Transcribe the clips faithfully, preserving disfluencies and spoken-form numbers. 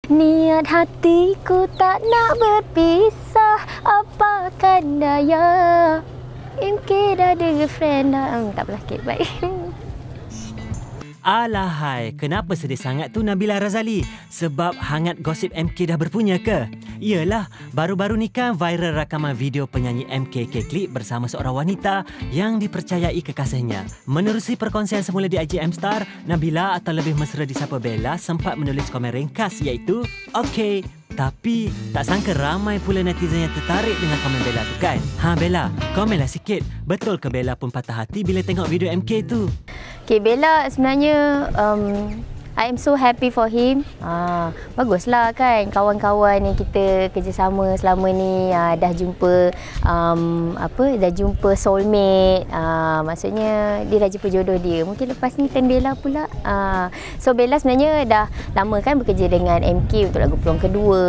Niat hatiku tak nak berpisah, apakan daya. M K dah ada girlfriend dah. Hmm, tak apalah, okay, baik. Alahai, kenapa sedih sangat tu Nabila Razali? Sebab hangat gosip M K dah berpunya ke? Iyalah, baru-baru ni kan viral rakaman video penyanyi M K K-Click bersama seorang wanita yang dipercayai kekasihnya. Menerusi perkongsian semula di I G M Star, Nabila atau lebih mesra disapa Bella sempat menulis komen ringkas iaitu okey. Tapi tak sangka ramai pula netizen yang tertarik dengan komen Bella tu kan? Ha Bella, komenlah sikit. Betul ke Bella pun patah hati bila tengok video M K tu? Okay, Bella sebenarnya um, I am so happy for him. Ah, baguslah kan kawan-kawan yang kita kerjasama selama ni ah, dah jumpa um, apa dah jumpa soulmate. Ah, maksudnya dia dah jumpa jodoh dia. Mungkin lepas ni turn Bella pula. Ah, so Bella sebenarnya dah lama kan bekerja dengan M K untuk lagu peluang kedua.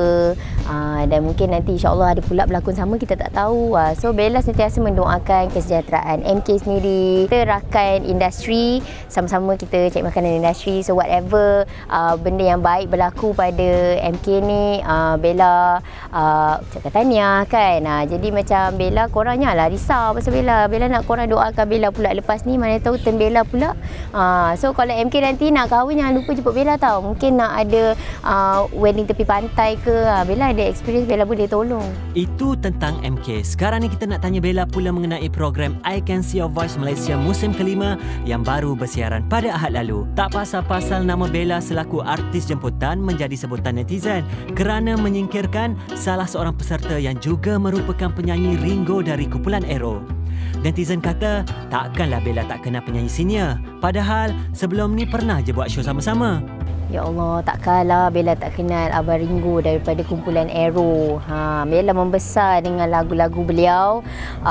Ah, dan mungkin nanti insya-Allah ada pula berlakon sama, kita tak tahu. Ah, so Bella sentiasa mendoakan kesejahteraan M K sendiri. Kita rakan industri, sama-sama kita cari makanan industri. So whatever Uh, benda yang baik berlaku pada M K ni, uh, Bella uh, cakap tahniah kan. uh, Jadi macam Bella, korang janganlah risau pasal Bella. Bella nak korang doakan Bella pula lepas ni, mana tahu turn Bella pula. uh, So kalau M K nanti nak kahwin, jangan lupa jemput Bella tau. Mungkin nak ada uh, wedding tepi pantai ke, uh, Bella ada experience, Bella boleh tolong. Itu tentang M K. Sekarang ni kita nak tanya Bella pula mengenai program I Can See Your Voice Malaysia musim kelima yang baru bersiaran pada Ahad lalu. Tak pasal-pasal nama Bella selaku artis jemputan menjadi sebutan netizen kerana menyingkirkan salah seorang peserta yang juga merupakan penyanyi Ringo dari kumpulan Arrow. Netizen kata takkanlah Bella tak kenal penyanyi senior, padahal sebelum ni pernah je buat show sama-sama. Ya Allah, takkanlah Bella tak kenal Abang Ringo daripada kumpulan Arrow. Ha, Bella membesar dengan lagu-lagu beliau.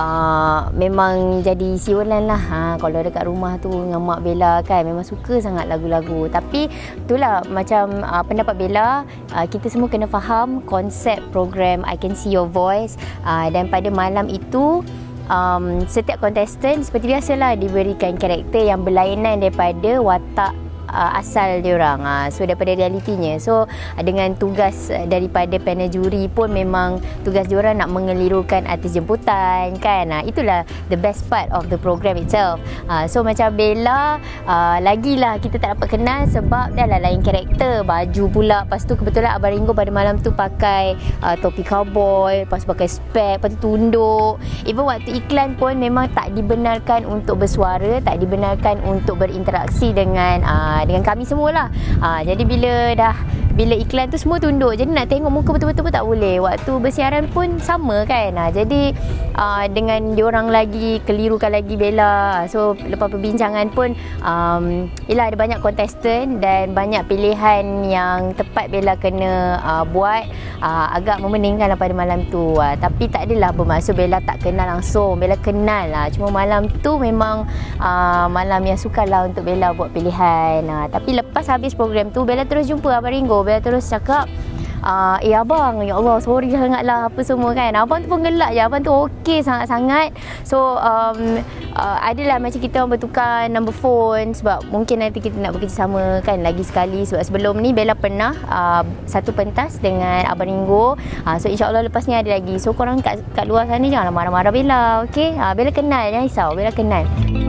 Uh, memang jadi siulan lah. Ha, kalau dekat rumah tu dengan mak Bella kan, memang suka sangat lagu-lagu. Tapi itulah macam uh, pendapat Bella, uh, kita semua kena faham konsep program I Can See Your Voice. Uh, dan pada malam itu, um, setiap kontestan seperti biasalah diberikan karakter yang berlainan daripada watak Uh, asal diorang. uh, So daripada realitinya. So uh, dengan tugas uh, daripada panel juri pun memang tugas diorang nak mengelirukan artis jemputan kan. uh, Itulah the best part of the program itself. uh, So macam Bella, uh, lagilah kita tak dapat kenal sebab dah lah lain karakter. Baju pula, lepas tu kebetulan Abang Ringo pada malam tu pakai uh, topi cowboy, lepas tu pakai spek, lepas tu tunduk. Even waktu iklan pun memang tak dibenarkan untuk bersuara, tak dibenarkan untuk berinteraksi dengan uh, dengan kami semualah. Ha, jadi bila dah bila iklan tu semua tunduk, jadi nak tengok muka betul-betul pun tak boleh. Waktu bersiaran pun sama kan. Ha, jadi uh, dengan diorang lagi kelirukan lagi Bella. So lepas perbincangan pun um, yelah ada banyak kontestan dan banyak pilihan yang tepat Bella kena uh, buat. uh, Agak memeningkan pada malam tu. uh, Tapi tak adalah bermaksud Bella tak kenal langsung. Bella kenal lah. Cuma malam tu memang uh, malam yang sukar lah untuk Bella buat pilihan. uh, Tapi lepas habis program tu, Bella terus jumpa Abang Ringo. Bella terus cakap, Uh, eh abang, ya Allah sorry sangatlah apa semua kan. Abang tu pun gelak je, abang tu okey sangat-sangat. So um, uh, adalah macam kita orang bertukar number phone sebab mungkin nanti kita nak bekerjasama kan lagi sekali. Sebab sebelum ni Bella pernah uh, satu pentas dengan Abang Ringo. uh, So insyaAllah lepas ni ada lagi. So korang kat, kat luar sana janganlah marah-marah Bella, okey. uh, Bella kenal, jangan risau, Bella kenal.